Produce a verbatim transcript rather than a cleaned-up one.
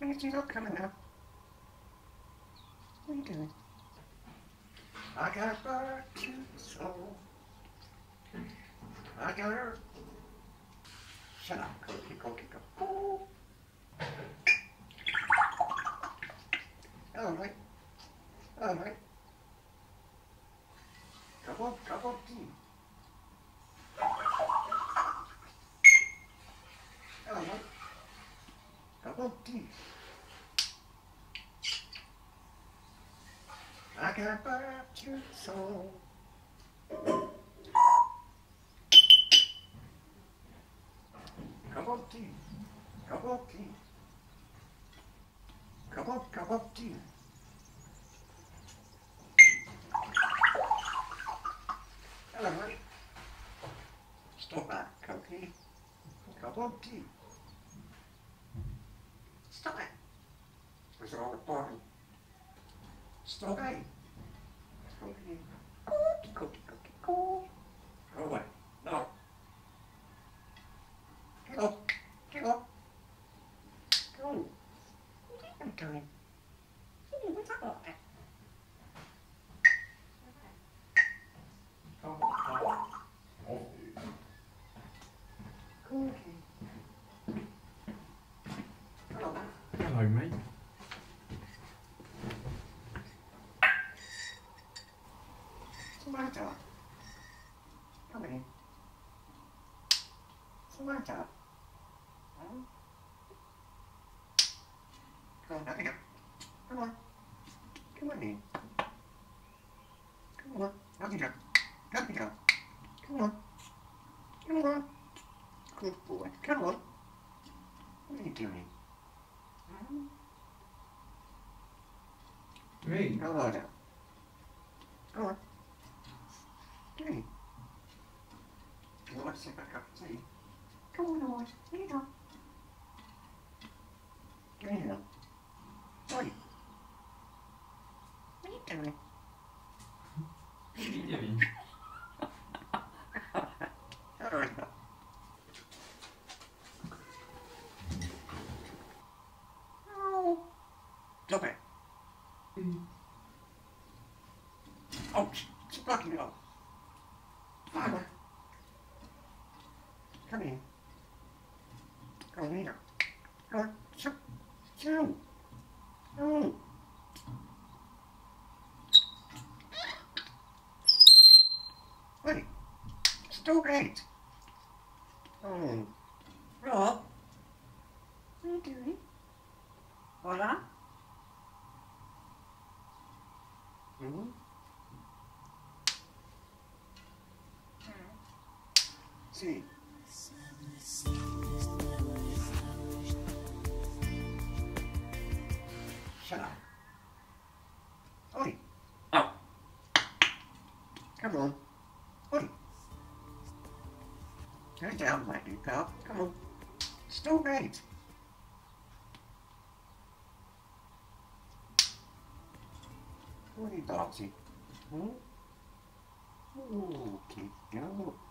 She's not coming now. What are you doing? I got a bird to soul. I got her. Shut up, cookie, cookie, cookie. Hello, mate. Hello, mate. Cup of, cup of tea. Hello, mate. Cup of tea. I got back your soul. Cup of tea. Cup of tea. Cup of, cup of tea. Hello, mate. Stop that, Cookie. Cup of tea. Stop it. It's all the bottom. Stop it. Cookie. Cookie, cookie, cookie, cookie. Go away. No. Get up. Get up. Go. What are you doing? What's up with that? Hello, mate. What's the matter? Come in. What's the matter? Huh? Come on, now. Come on. Come on in. Come on. Out you go. Out you go. Come on. Come on. Good boy. Come on. What are you doing? Hmm? Me? Go on now. Go on. Hey. You want to sit back up and see? Come on, boy. Here you go. Get in here. Oi. What are you doing? What are you doing? All right. Oh. Stop it. Mm. Oh, it's blocking it off. Father. Come in. Go in here. Go on. Shoo. Shoo. Oh. Wait. Still great. Oh. Rob. What are you doing? Hola? Hmm? See. Shut up. Oi. Oh. Come on. Oi. Go down, my new pal. Come on. Still great. What are you dancing? Hmm? Okay, go.